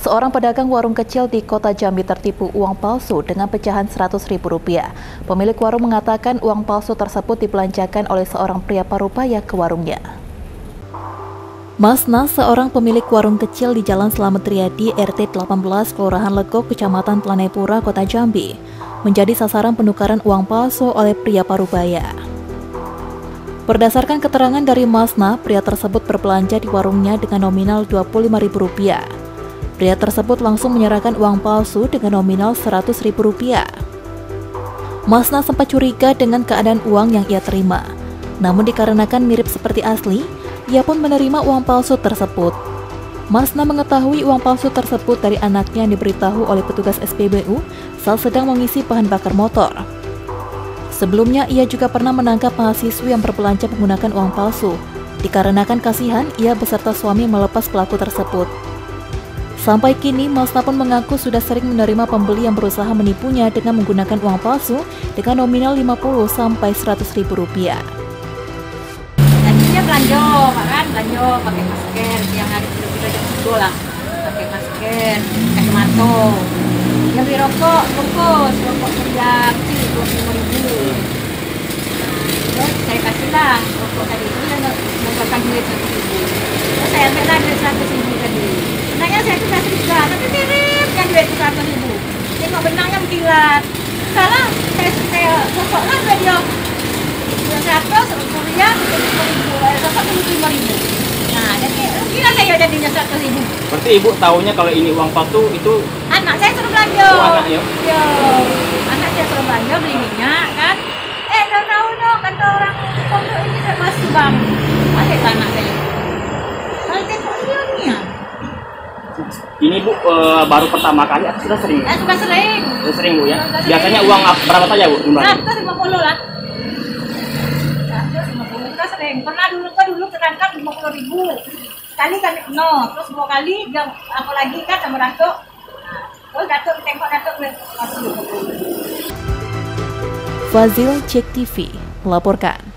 Seorang pedagang warung kecil di Kota Jambi tertipu uang palsu dengan pecahan Rp100.000. Pemilik warung mengatakan uang palsu tersebut dibelanjakan oleh seorang pria parubaya ke warungnya. Masna, seorang pemilik warung kecil di Jalan Slamet Riyadi, RT 18, Kelurahan Legok, Kecamatan Planepura, Kota Jambi, menjadi sasaran penukaran uang palsu oleh pria parubaya. Berdasarkan keterangan dari Masna, pria tersebut berbelanja di warungnya dengan nominal Rp25.000. Pria tersebut langsung menyerahkan uang palsu dengan nominal Rp100.000. Masna sempat curiga dengan keadaan uang yang ia terima. Namun dikarenakan mirip seperti asli, ia pun menerima uang palsu tersebut. Masna mengetahui uang palsu tersebut dari anaknya yang diberitahu oleh petugas SPBU saat sedang mengisi bahan bakar motor. Sebelumnya, ia juga pernah menangkap mahasiswi yang berbelanja menggunakan uang palsu. Dikarenakan kasihan, ia beserta suami melepas pelaku tersebut. Sampai kini, Masna pun mengaku sudah sering menerima pembeli yang berusaha menipunya dengan menggunakan uang palsu dengan nominal Rp50 sampai Rp100.000. Tadinya belanja, kan belanja pakai masker, yang hari kita jam lah, pakai masker, kacamata, yang beli rokok sekian Rp25.000. Terus saya kasihlah rokok tadi itu yang menggunakan duit Rp100.000. Terus saya ambillah duit Rp100.000 tadi. Benangnya saya sudah juga, tapi miripnya duit Rp100.000. Tengok benangnya berkilat. Salah, saya rokoklah dia. Rp100, Rp100.000, rokok Rp25.000. Nah, jadi rugilah saya jadinya Rp100.000. Berarti ibu tahunya kalau ini uang palsu itu? Anak saya suruh belanja. Oh, anaknya? Iya, anak saya suruh belanja beli minyak kan. Tahu dong, kata orang pondok ini saya masih bang. Balik ke anak saya. Kalau tengok ionnya. Ini Bu baru pertama kali atau sudah sering? Sudah sering. Sudah sering Bu ya? Biasanya uang berapa saja Bu? Rp150 lah. Rp150 sudah sering. Pernah dulu terangkat Rp50.000. Sekali kan terus 2 kali yang apa lagi kan sama Datuk. Terus Datuk tengok Datuk masih Rp50. Fazil, Cek TV, melaporkan.